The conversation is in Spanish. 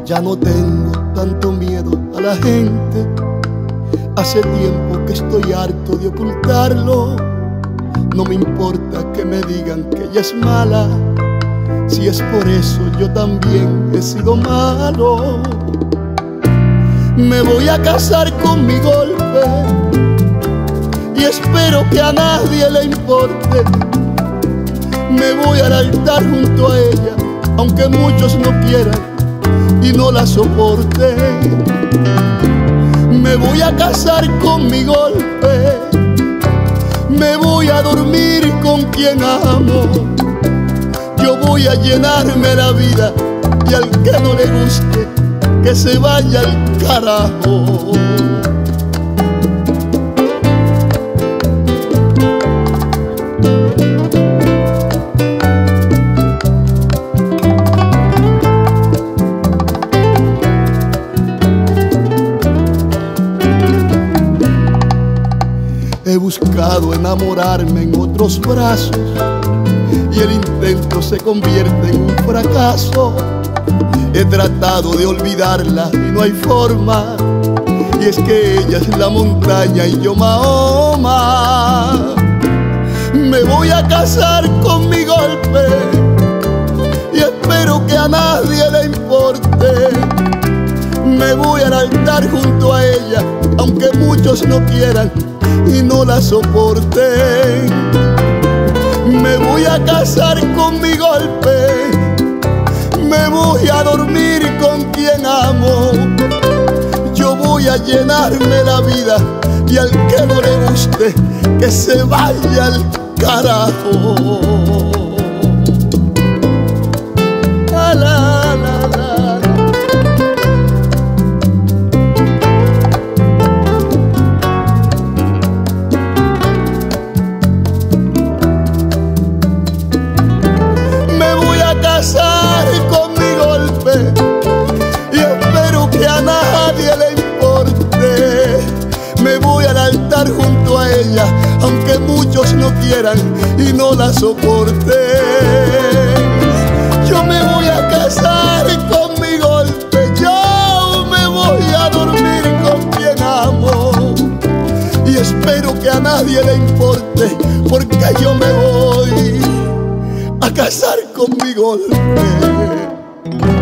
Ya no tengo tanto miedo a la gente. Hace tiempo que estoy harto de ocultarlo. No me importa que me digan que ella es mala, si es por eso yo también he sido malo. Me voy a casar con mi golpe y espero que a nadie le importe. Me voy al altar junto a ella, aunque muchos no quieran y no la soporten. Me voy a casar con mi golpe, me voy a dormir con quien amo. Yo voy a llenarme la vida y al que no le guste, que se vaya al carajo. He buscado enamorarme en otros brazos y el intento se convierte en un fracaso. He tratado de olvidarla y no hay forma, y es que ella es la montaña y yo Mahoma. Me voy a casar con mi golpe y espero que a nadie le importe. Me voy al altar junto a ella, aunque muchos no quieran y no la soporten. Me voy a casar con mi golpe, me voy a dormir con quien amo. Yo voy a llenarme la vida y al que no le guste, que se vaya al carajo. La, la, la, la. Casar con mi golpe y espero que a nadie le importe. Me voy al altar junto a ella, aunque muchos no quieran y no la soporten. Yo me voy a casar con mi golpe, yo me voy a dormir con quien amo y espero que a nadie le importe, porque yo me voy a casar con mi golpe.